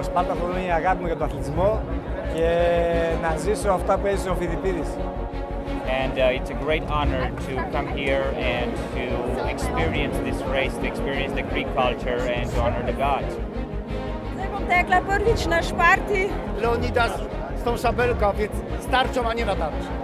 Σπάρτα, αυτό είναι η αγάπη μου για τον αθλητισμό και να ζήσω αυτά που έζησε ο Φιδιπίδης. And it's a great honor to come here and to experience this race, to experience the Greek culture and to honor the gods. Tekla prvič na Šparti. Leonidas z tą szabelką, więc starczą, a nie na tarczy.